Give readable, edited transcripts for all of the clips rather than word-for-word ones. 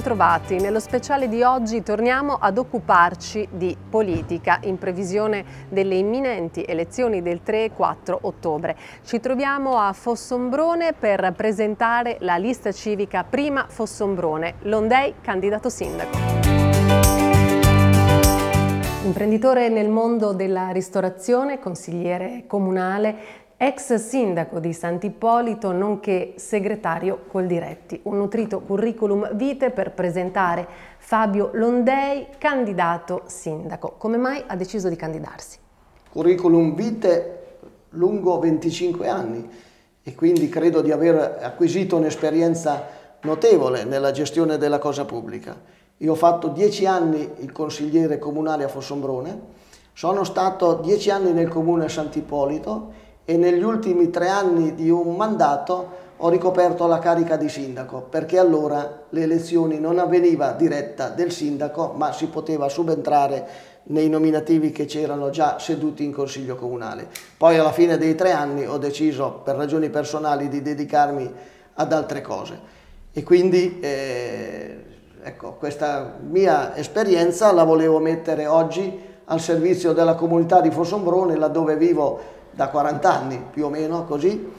bentrovati. Nello speciale di oggi torniamo ad occuparci di politica in previsione delle imminenti elezioni del 3 e 4 ottobre. Ci troviamo a Fossombrone per presentare la lista civica Prima Fossombrone, Londei candidato sindaco. Imprenditore nel mondo della ristorazione, consigliere comunale, ex sindaco di Sant'Ippolito, nonché segretario Coldiretti. Un nutrito curriculum vitae per presentare Fabio Londei, candidato sindaco. Come mai ha deciso di candidarsi? Curriculum vitae lungo 25 anni e quindi credo di aver acquisito un'esperienza notevole nella gestione della cosa pubblica. Io ho fatto 10 anni il consigliere comunale a Fossombrone, sono stato 10 anni nel comune Sant'Ippolito e negli ultimi 3 anni di un mandato ho ricoperto la carica di sindaco, perché allora le elezioni non avveniva diretta del sindaco, ma si poteva subentrare nei nominativi che c'erano già seduti in consiglio comunale. Poi alla fine dei 3 anni ho deciso per ragioni personali di dedicarmi ad altre cose e quindi ecco, questa mia esperienza la volevo mettere oggi al servizio della comunità di Fossombrone, laddove vivo da 40 anni, più o meno così,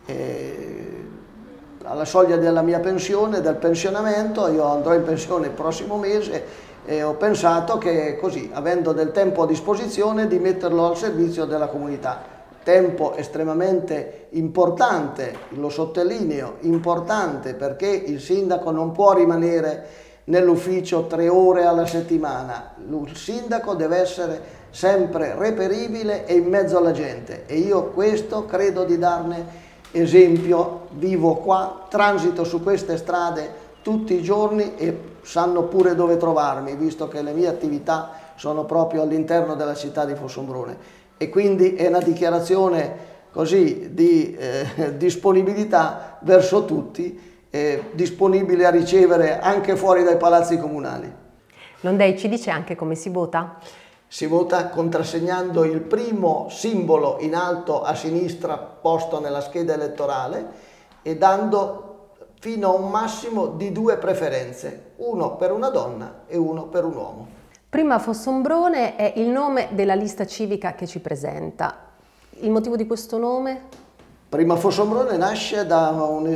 alla soglia della mia pensione, del pensionamento. Io andrò in pensione il prossimo mese e ho pensato che così, avendo del tempo a disposizione, di metterlo al servizio della comunità. Tempo estremamente importante, lo sottolineo, importante, perché il sindaco non può rimanere nell'ufficio 3 ore alla settimana. Il sindaco deve essere sempre reperibile e in mezzo alla gente, e io questo credo di darne esempio. Vivo qua, transito su queste strade tutti i giorni e sanno pure dove trovarmi, visto che le mie attività sono proprio all'interno della città di Fossombrone, e quindi è una dichiarazione così di disponibilità verso tutti, disponibile a ricevere anche fuori dai palazzi comunali. Londei ci dice anche come si vota? Si vota contrassegnando il primo simbolo in alto a sinistra posto nella scheda elettorale e dando fino a un massimo di 2 preferenze, uno per una donna e uno per un uomo. Prima Fossombrone è il nome della lista civica che ci presenta. Il motivo di questo nome? Prima Fossombrone nasce da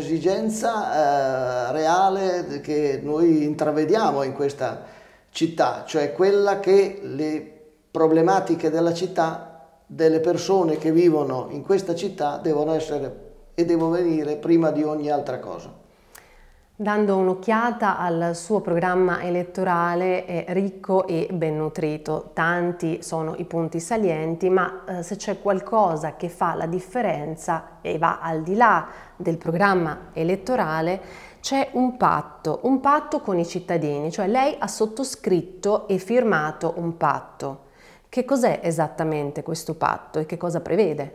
un'esigenza reale che noi intravediamo in questa città, cioè quella che le problematiche della città, delle persone che vivono in questa città, devono essere e devono venire prima di ogni altra cosa. Dando un'occhiata al suo programma elettorale è ricco e ben nutrito, tanti sono i punti salienti, ma se c'è qualcosa che fa la differenza e va al di là del programma elettorale, c'è un patto con i cittadini, cioè lei ha sottoscritto e firmato un patto. Che cos'è esattamente questo patto e che cosa prevede?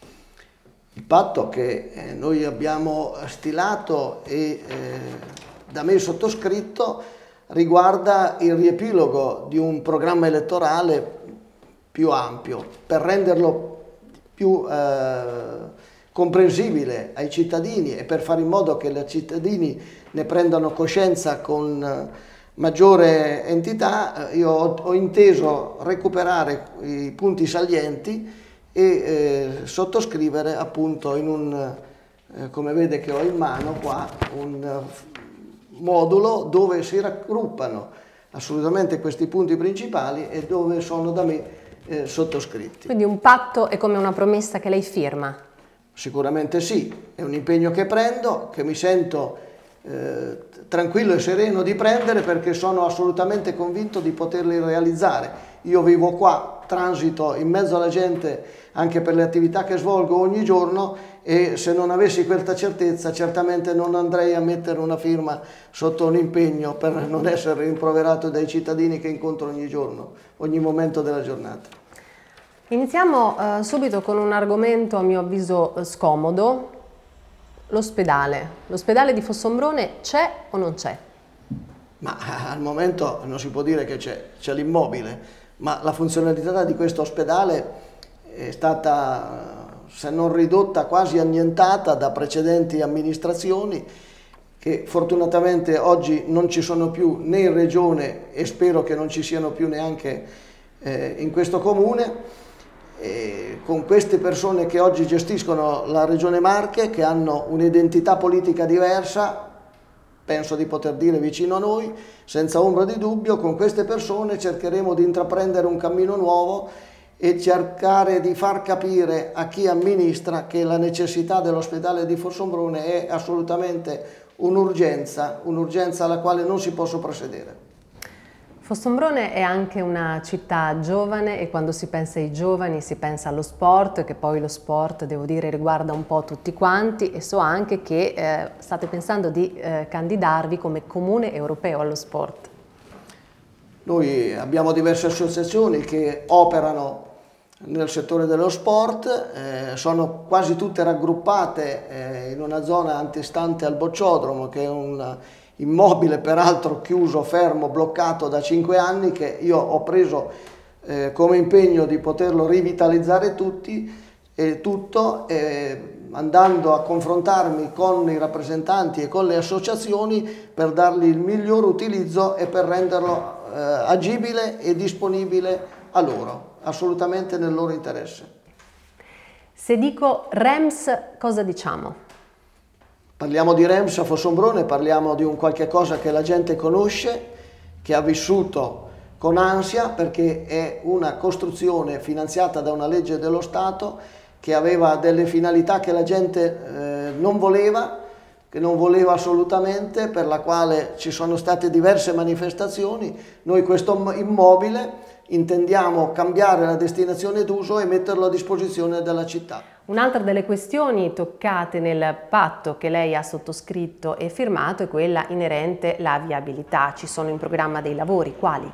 Il patto che noi abbiamo stilato e da me sottoscritto riguarda il riepilogo di un programma elettorale più ampio, per renderlo più comprensibile ai cittadini e per fare in modo che i cittadini ne prendano coscienza con maggiore entità. Io ho inteso recuperare i punti salienti e sottoscrivere appunto in un, come vede che ho in mano qua, un modulo dove si raggruppano assolutamente questi punti principali e dove sono da me sottoscritti. Quindi un patto è come una promessa che lei firma? Sicuramente sì, è un impegno che prendo, che mi sento tranquillo e sereno di prendere, perché sono assolutamente convinto di poterli realizzare. Io vivo qua, transito in mezzo alla gente anche per le attività che svolgo ogni giorno, e se non avessi questa certezza certamente non andrei a mettere una firma sotto un impegno per non essere rimproverato dai cittadini che incontro ogni giorno, ogni momento della giornata. Iniziamo subito con un argomento a mio avviso scomodo. L'ospedale. L'ospedale di Fossombrone c'è o non c'è? Ma al momento non si può dire che c'è l'immobile, ma la funzionalità di questo ospedale è stata, se non ridotta, quasi annientata da precedenti amministrazioni che fortunatamente oggi non ci sono più né in regione e spero che non ci siano più neanche in questo comune. Con queste persone che oggi gestiscono la Regione Marche, che hanno un'identità politica diversa, penso di poter dire vicino a noi, senza ombra di dubbio, con queste persone cercheremo di intraprendere un cammino nuovo e cercare di far capire a chi amministra che la necessità dell'ospedale di Fossombrone è assolutamente un'urgenza alla quale non si può soprassedere. Fossombrone è anche una città giovane e quando si pensa ai giovani si pensa allo sport, che poi lo sport, devo dire, riguarda un po' tutti quanti, e so anche che state pensando di candidarvi come comune europeo allo sport. Noi abbiamo diverse associazioni che operano nel settore dello sport, sono quasi tutte raggruppate in una zona antistante al bocciodromo, che è un immobile peraltro chiuso, fermo, bloccato da 5 anni, che io ho preso come impegno di poterlo rivitalizzare tutto, andando a confrontarmi con i rappresentanti e con le associazioni per dargli il miglior utilizzo e per renderlo agibile e disponibile a loro, assolutamente nel loro interesse. Se dico REMS, cosa diciamo? Parliamo di REMS a Fossombrone, parliamo di un qualche cosa che la gente conosce, che ha vissuto con ansia, perché è una costruzione finanziata da una legge dello Stato che aveva delle finalità che la gente non voleva, che non voleva assolutamente, per la quale ci sono state diverse manifestazioni. Noi questo immobile intendiamo cambiare la destinazione d'uso e metterlo a disposizione della città. Un'altra delle questioni toccate nel patto che lei ha sottoscritto e firmato è quella inerente alla viabilità. Ci sono in programma dei lavori, quali?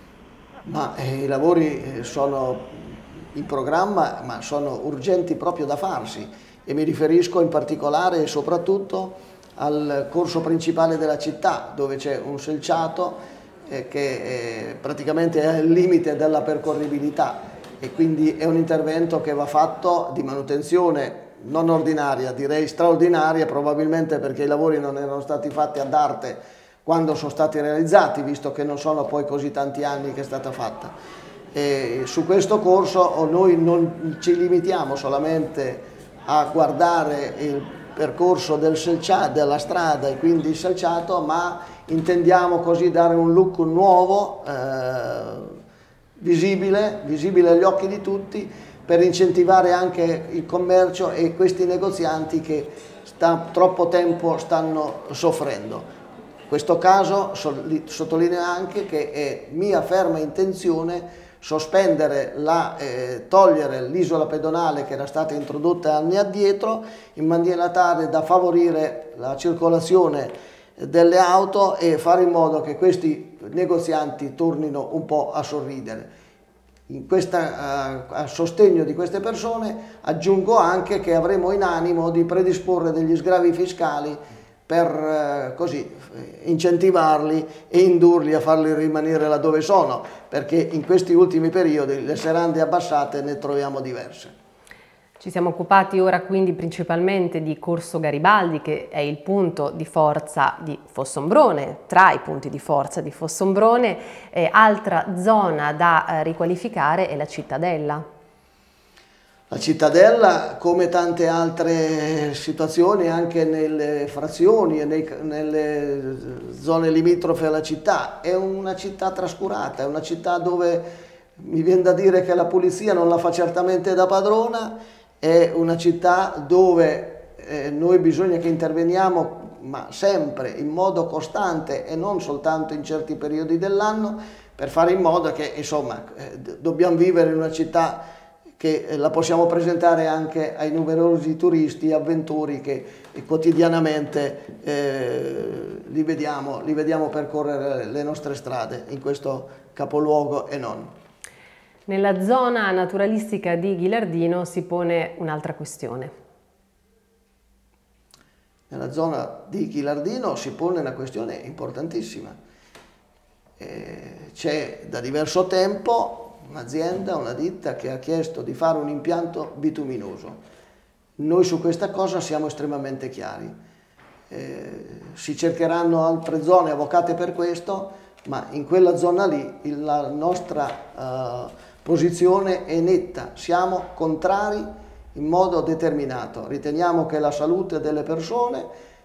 I lavori sono in programma, ma sono urgenti proprio da farsi, e mi riferisco in particolare e soprattutto al corso principale della città, dove c'è un selciato che praticamente è al limite della percorribilità, e quindi è un intervento che va fatto di manutenzione non ordinaria, direi straordinaria, probabilmente perché i lavori non erano stati fatti ad arte quando sono stati realizzati, visto che non sono poi così tanti anni che è stata fatta. E su questo corso noi non ci limitiamo solamente a guardare il percorso della strada e quindi il selciato, ma intendiamo così dare un look nuovo, visibile agli occhi di tutti, per incentivare anche il commercio e questi negozianti che troppo tempo stanno soffrendo. In questo caso sottolineo anche che è mia ferma intenzione sospendere, togliere l'isola pedonale che era stata introdotta anni addietro, in maniera tale da favorire la circolazione delle auto e fare in modo che questi negozianti tornino un po' a sorridere. A sostegno di queste persone aggiungo anche che avremo in animo di predisporre degli sgravi fiscali per così incentivarli e indurli a farli rimanere laddove sono, perché in questi ultimi periodi le serrande abbassate ne troviamo diverse. Ci siamo occupati ora quindi principalmente di Corso Garibaldi, che è il punto di forza di Fossombrone, tra i punti di forza di Fossombrone. Altra zona da riqualificare è la Cittadella. La Cittadella, come tante altre situazioni anche nelle frazioni e nelle zone limitrofe alla città, è una città trascurata, è una città dove mi viene da dire che la pulizia non la fa certamente da padrona, è una città dove noi bisogna che interveniamo, ma sempre in modo costante e non soltanto in certi periodi dell'anno, per fare in modo che insomma dobbiamo vivere in una città che la possiamo presentare anche ai numerosi turisti e avventori che quotidianamente li vediamo percorrere le nostre strade in questo capoluogo e non. Nella zona naturalistica di Ghilardino si pone un'altra questione. Nella zona di Ghilardino si pone una questione importantissima. C'è da diverso tempo un'azienda, una ditta che ha chiesto di fare un impianto bituminoso. Noi su questa cosa siamo estremamente chiari. Si cercheranno altre zone avvocate per questo, ma in quella zona lì la nostra posizione è netta, siamo contrari in modo determinato. Riteniamo che la salute delle persone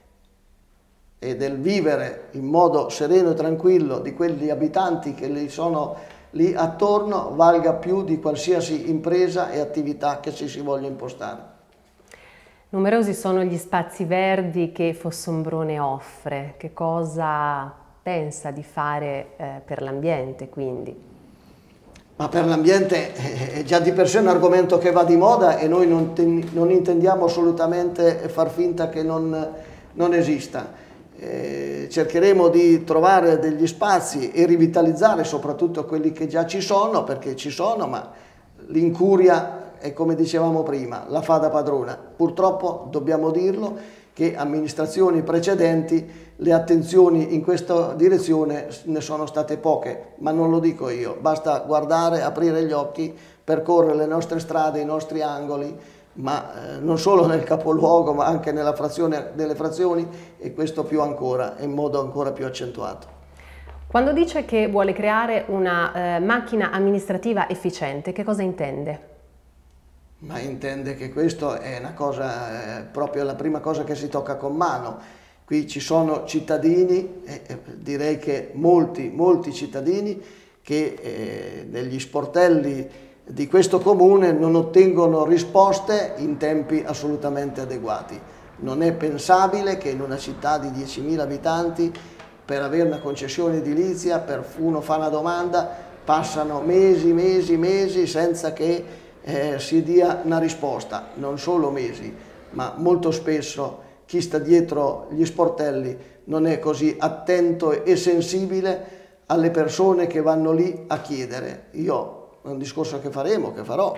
e del vivere in modo sereno e tranquillo di quegli abitanti che li sono lì attorno valga più di qualsiasi impresa e attività che si voglia impostare. Numerosi sono gli spazi verdi che Fossombrone offre. Che cosa pensa di fare per l'ambiente, quindi? Ma per l'ambiente è già di per sé un argomento che va di moda e noi non intendiamo assolutamente far finta che non esista. Cercheremo di trovare degli spazi e rivitalizzare soprattutto quelli che già ci sono, perché ci sono, ma l'incuria, e come dicevamo prima, la fa da padrona. Purtroppo dobbiamo dirlo che amministrazioni precedenti le attenzioni in questa direzione ne sono state poche, ma non lo dico io, basta guardare, aprire gli occhi, percorrere le nostre strade, i nostri angoli, ma non solo nel capoluogo ma anche nella frazione delle frazioni, e questo più ancora, in modo ancora più accentuato. Quando dice che vuole creare una macchina amministrativa efficiente, che cosa intende? Ma intende che questo è una cosa, proprio la prima cosa che si tocca con mano. Qui ci sono cittadini, direi che molti cittadini, che negli sportelli di questo comune non ottengono risposte in tempi assolutamente adeguati. Non è pensabile che in una città di 10.000 abitanti, per avere una concessione edilizia, uno fa una domanda, passano mesi senza che si dia una risposta, non solo mesi, ma molto spesso chi sta dietro gli sportelli non è così attento e sensibile alle persone che vanno lì a chiedere. Io, è un discorso che farò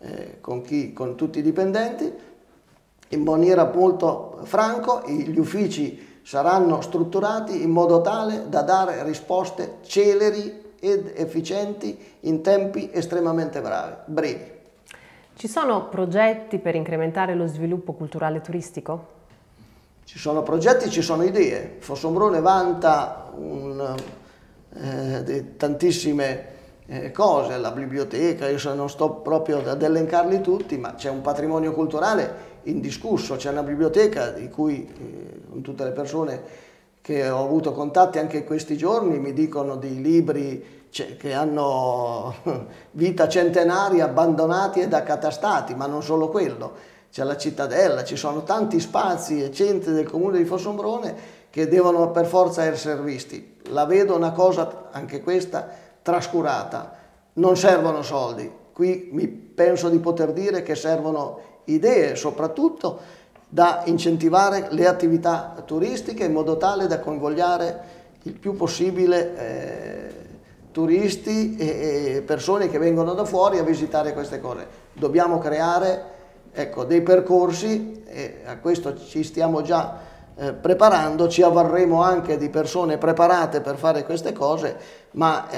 con tutti i dipendenti, in maniera molto franca, gli uffici saranno strutturati in modo tale da dare risposte celeri ed efficienti in tempi estremamente brevi. Ci sono progetti per incrementare lo sviluppo culturale e turistico? Ci sono progetti, ci sono idee. Fossombrone vanta tantissime cose, la biblioteca, io non sto proprio ad elencarli tutti, ma c'è un patrimonio culturale indiscusso, c'è una biblioteca di cui con tutte le persone che ho avuto contatti anche in questi giorni mi dicono di libri che hanno vita centenaria, abbandonati ed accatastati, ma non solo quello. C'è la cittadella, ci sono tanti spazi e centri del comune di Fossombrone che devono per forza essere visti. La vedo una cosa, anche questa, trascurata. Non servono soldi. Qui penso di poter dire che servono idee, soprattutto da incentivare le attività turistiche in modo tale da convogliare il più possibile turisti e persone che vengono da fuori a visitare queste cose. Dobbiamo creare dei percorsi e a questo ci stiamo già preparando, ci avvarremo anche di persone preparate per fare queste cose, ma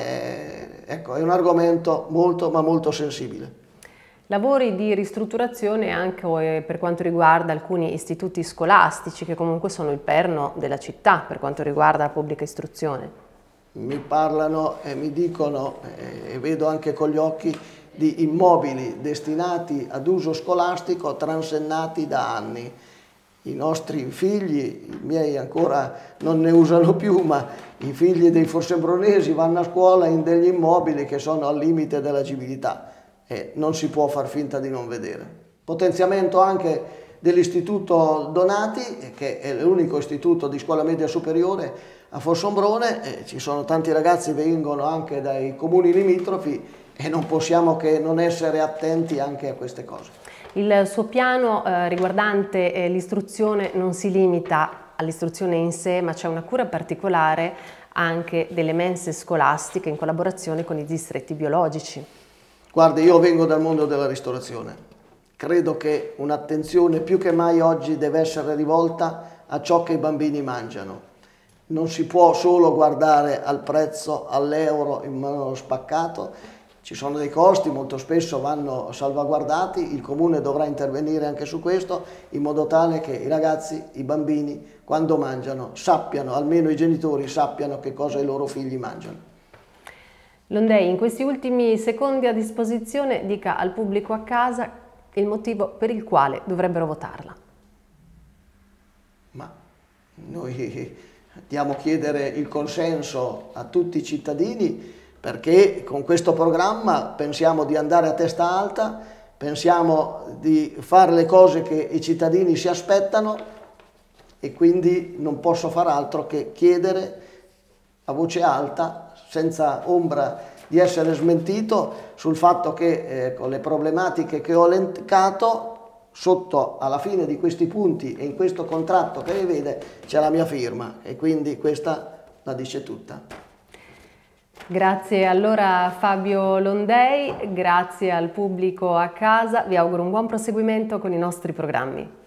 è un argomento molto sensibile. Lavori di ristrutturazione anche per quanto riguarda alcuni istituti scolastici che comunque sono il perno della città per quanto riguarda la pubblica istruzione. Mi parlano e mi dicono, e vedo anche con gli occhi, di immobili destinati ad uso scolastico transennati da anni. I nostri figli, i miei ancora non ne usano più, ma i figli dei fossembronesi vanno a scuola in degli immobili che sono al limite dell'agibilità e non si può far finta di non vedere. Potenziamento anche dell'istituto Donati, che è l'unico istituto di scuola media superiore a Fossombrone, ci sono tanti ragazzi che vengono anche dai comuni limitrofi e non possiamo che non essere attenti anche a queste cose. Il suo piano riguardante l'istruzione non si limita all'istruzione in sé, ma c'è una cura particolare anche delle mense scolastiche in collaborazione con i distretti biologici. Guardi, io vengo dal mondo della ristorazione. Credo che un'attenzione più che mai oggi deve essere rivolta a ciò che i bambini mangiano. Non si può solo guardare al prezzo, all'euro in modo spaccato, Ci sono dei costi, molto spesso vanno salvaguardati, il comune dovrà intervenire anche su questo in modo tale che i ragazzi, i bambini, quando mangiano, sappiano, almeno i genitori sappiano che cosa i loro figli mangiano. Londei, in questi ultimi secondi a disposizione, dica al pubblico a casa il motivo per il quale dovrebbero votarla. Ma noi andiamo a chiedere il consenso a tutti i cittadini, perché con questo programma pensiamo di andare a testa alta, pensiamo di fare le cose che i cittadini si aspettano e quindi non posso far altro che chiedere a voce alta, senza ombra di essere smentito, sul fatto che con le problematiche che ho elencato, sotto alla fine di questi punti e in questo contratto che vede c'è la mia firma e quindi questa la dice tutta. Grazie allora Fabio Londei, grazie al pubblico a casa, vi auguro un buon proseguimento con i nostri programmi.